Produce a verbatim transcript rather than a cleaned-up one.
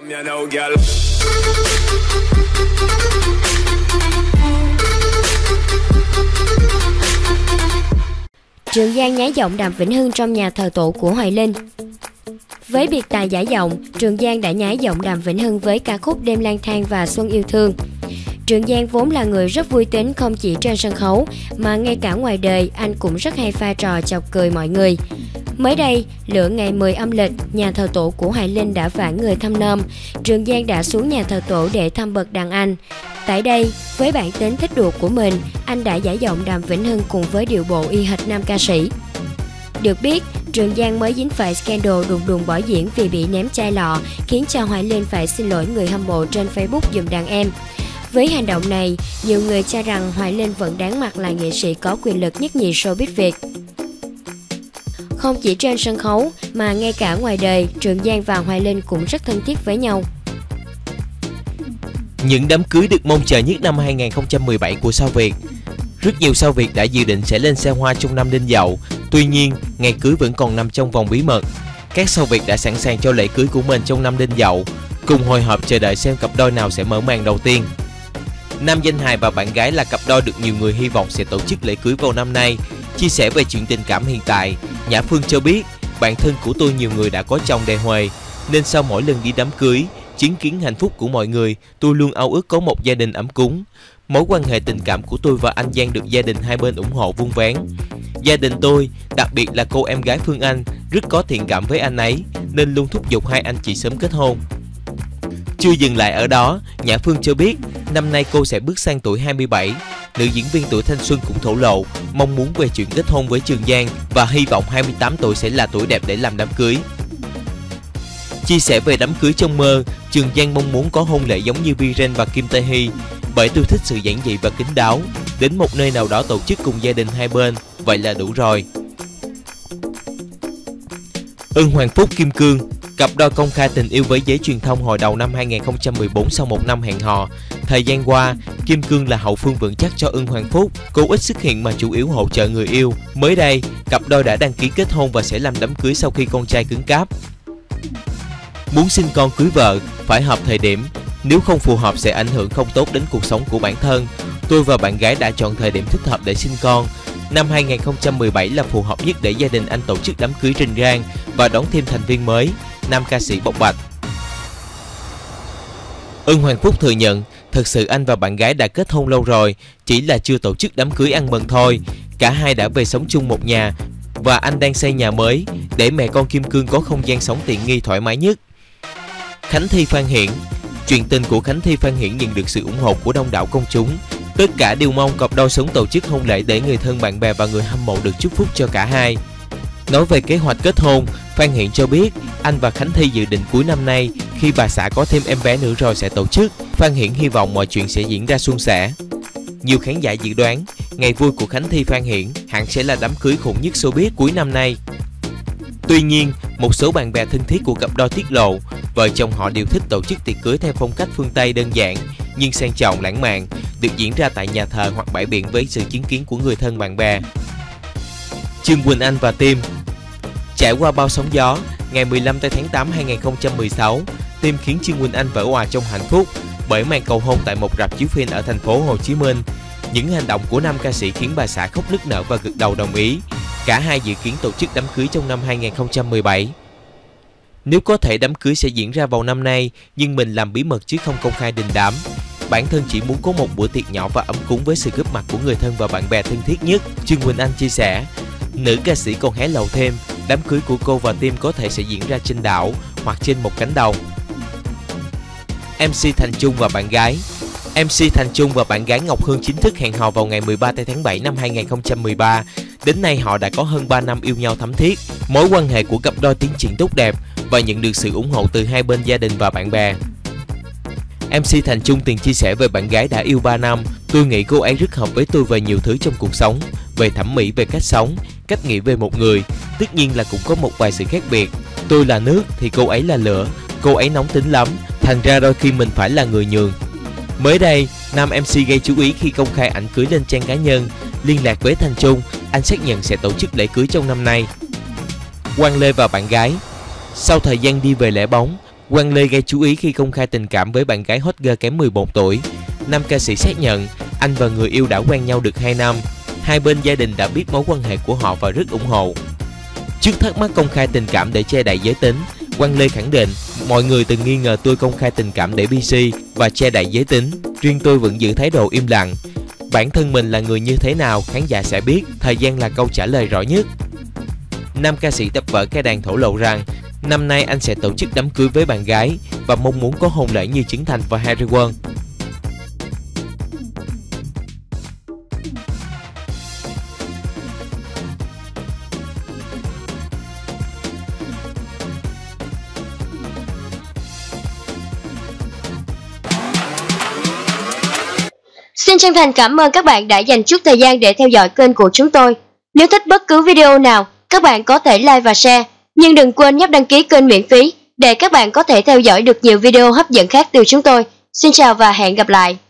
Trường Giang nhái giọng Đàm Vĩnh Hưng trong nhà thờ tổ của Hoài Linh. Với biệt tài giả giọng, Trường Giang đã nhái giọng Đàm Vĩnh Hưng với ca khúc Đêm lang thang và Xuân yêu thương. Trường Giang vốn là người rất vui tính không chỉ trên sân khấu, mà ngay cả ngoài đời anh cũng rất hay pha trò chọc cười mọi người. Mới đây, lửa ngày mười âm lịch, nhà thờ tổ của Hoài Linh đã vãn người thăm nom. Trường Giang đã xuống nhà thờ tổ để thăm bậc đàn anh. Tại đây, với bản tính thích đùa của mình, anh đã giả giọng Đàm Vĩnh Hưng cùng với điệu bộ y hệt nam ca sĩ. Được biết, Trường Giang mới dính phải scandal đùng đùng bỏ diễn vì bị ném chai lọ, khiến cho Hoài Linh phải xin lỗi người hâm mộ trên Facebook giùm đàn em. Với hành động này, nhiều người cho rằng Hoài Linh vẫn đáng mặt là nghệ sĩ có quyền lực nhất nhì showbiz Việt. Không chỉ trên sân khấu, mà ngay cả ngoài đời, Trường Giang và Hoài Linh cũng rất thân thiết với nhau. Những đám cưới được mong chờ nhất năm hai nghìn không trăm mười bảy của sao Việt. Rất nhiều sao Việt đã dự định sẽ lên xe hoa trong năm Đinh Dậu. Tuy nhiên, ngày cưới vẫn còn nằm trong vòng bí mật. Các sao Việt đã sẵn sàng cho lễ cưới của mình trong năm Đinh Dậu, cùng hồi hộp chờ đợi xem cặp đôi nào sẽ mở màn đầu tiên. Nam danh hài và bạn gái là cặp đôi được nhiều người hy vọng sẽ tổ chức lễ cưới vào năm nay. Chia sẻ về chuyện tình cảm hiện tại, Nhã Phương cho biết, bạn thân của tôi nhiều người đã có chồng đề huề, nên sau mỗi lần đi đám cưới, chứng kiến hạnh phúc của mọi người, tôi luôn ao ước có một gia đình ấm cúng. Mối quan hệ tình cảm của tôi và anh Giang được gia đình hai bên ủng hộ vun vén. Gia đình tôi, đặc biệt là cô em gái Phương Anh, rất có thiện cảm với anh ấy, nên luôn thúc giục hai anh chị sớm kết hôn. Chưa dừng lại ở đó, Nhã Phương cho biết, năm nay cô sẽ bước sang tuổi hai mươi bảy. Nữ diễn viên tuổi thanh xuân cũng thổ lộ mong muốn về chuyện kết hôn với Trường Giang và hy vọng hai mươi tám tuổi sẽ là tuổi đẹp để làm đám cưới. Chia sẻ về đám cưới trong mơ, Trường Giang mong muốn có hôn lễ giống như Viren và Kim Tae Hee, bởi tôi thích sự giản dị và kín đáo, đến một nơi nào đó tổ chức cùng gia đình hai bên, vậy là đủ rồi. Ưng Hoàng Phúc Kim Cương, cặp đôi công khai tình yêu với giới truyền thông hồi đầu năm hai nghìn không trăm mười bốn sau một năm hẹn hò. Thời gian qua, Kim Cương là hậu phương vững chắc cho Ưng Hoàng Phúc, cô ít xuất hiện mà chủ yếu hỗ trợ người yêu. Mới đây, cặp đôi đã đăng ký kết hôn và sẽ làm đám cưới sau khi con trai cứng cáp. Muốn sinh con cưới vợ, phải hợp thời điểm, nếu không phù hợp sẽ ảnh hưởng không tốt đến cuộc sống của bản thân. Tôi và bạn gái đã chọn thời điểm thích hợp để sinh con. Năm hai nghìn không trăm mười bảy là phù hợp nhất để gia đình anh tổ chức đám cưới rình rang và đón thêm thành viên mới, nam ca sĩ bộc bạch. Ưng Hoàng Phúc thừa nhận, thật sự anh và bạn gái đã kết hôn lâu rồi, chỉ là chưa tổ chức đám cưới ăn mừng thôi. Cả hai đã về sống chung một nhà và anh đang xây nhà mới để mẹ con Kim Cương có không gian sống tiện nghi thoải mái nhất. Khánh Thi Phan Hiển, chuyện tình của Khánh Thi Phan Hiển nhận được sự ủng hộ của đông đảo công chúng. Tất cả đều mong cặp đôi sớm tổ chức hôn lễ để người thân bạn bè và người hâm mộ được chúc phúc cho cả hai. Nói về kế hoạch kết hôn, Phan Hiển cho biết anh và Khánh Thi dự định cuối năm nay khi bà xã có thêm em bé nữa rồi sẽ tổ chức. Phan Hiển hy vọng mọi chuyện sẽ diễn ra suôn sẻ. Nhiều khán giả dự đoán ngày vui của Khánh Thi Phan Hiển hẳn sẽ là đám cưới khủng nhất showbiz cuối năm nay. Tuy nhiên, một số bạn bè thân thiết của cặp đôi tiết lộ vợ chồng họ đều thích tổ chức tiệc cưới theo phong cách phương Tây đơn giản nhưng sang trọng lãng mạn, được diễn ra tại nhà thờ hoặc bãi biển với sự chứng kiến của người thân bạn bè. Trương Quỳnh Anh và Tim. Trải qua bao sóng gió, ngày mười lăm tháng tám năm hai nghìn không trăm mười sáu, Tim khiến Trương Quỳnh Anh vỡ òa trong hạnh phúc bởi màn cầu hôn tại một rạp chiếu phim ở thành phố Hồ Chí Minh. Những hành động của nam ca sĩ khiến bà xã khóc nức nở và gật đầu đồng ý. Cả hai dự kiến tổ chức đám cưới trong năm hai nghìn không trăm mười bảy. Nếu có thể đám cưới sẽ diễn ra vào năm nay, nhưng mình làm bí mật chứ không công khai đình đám. Bản thân chỉ muốn có một bữa tiệc nhỏ và ấm cúng với sự góp mặt của người thân và bạn bè thân thiết nhất, Trương Quỳnh Anh chia sẻ. Nữ ca sĩ còn hé lộ thêm, đám cưới của cô và Tim có thể sẽ diễn ra trên đảo hoặc trên một cánh đồng. em xê Thành Trung và bạn gái. em xê Thành Trung và bạn gái Ngọc Hương chính thức hẹn hò vào ngày mười ba tháng bảy năm hai nghìn không trăm mười ba. Đến nay họ đã có hơn ba năm yêu nhau thắm thiết. Mối quan hệ của cặp đôi tiến triển tốt đẹp và nhận được sự ủng hộ từ hai bên gia đình và bạn bè. em xê Thành Trung từng chia sẻ về bạn gái đã yêu ba năm. Tôi nghĩ cô ấy rất hợp với tôi về nhiều thứ trong cuộc sống, về thẩm mỹ, về cách sống, cách nghĩ về một người. Tất nhiên là cũng có một vài sự khác biệt. Tôi là nước thì cô ấy là lửa. Cô ấy nóng tính lắm, thành ra đôi khi mình phải là người nhường. Mới đây, nam em xê gây chú ý khi công khai ảnh cưới lên trang cá nhân. Liên lạc với Thành Trung, anh xác nhận sẽ tổ chức lễ cưới trong năm nay. Quang Lê và bạn gái. Sau thời gian đi về lẻ bóng, Quang Lê gây chú ý khi công khai tình cảm với bạn gái hot girl kém mười một tuổi. Nam ca sĩ xác nhận anh và người yêu đã quen nhau được hai năm. Hai bên gia đình đã biết mối quan hệ của họ và rất ủng hộ. Trước thắc mắc công khai tình cảm để che đậy giới tính, Quang Lê khẳng định mọi người từng nghi ngờ tôi công khai tình cảm để pê xê và che đậy giới tính. Riêng tôi vẫn giữ thái độ im lặng. Bản thân mình là người như thế nào khán giả sẽ biết, thời gian là câu trả lời rõ nhất. Nam ca sĩ tập vở Cái Đàn thổ lộ rằng năm nay anh sẽ tổ chức đám cưới với bạn gái và mong muốn có hôn lễ như Trấn Thành và Harry Won. Xin chân thành cảm ơn các bạn đã dành chút thời gian để theo dõi kênh của chúng tôi. Nếu thích bất cứ video nào, các bạn có thể like và share. Nhưng đừng quên nhấp đăng ký kênh miễn phí để các bạn có thể theo dõi được nhiều video hấp dẫn khác từ chúng tôi. Xin chào và hẹn gặp lại.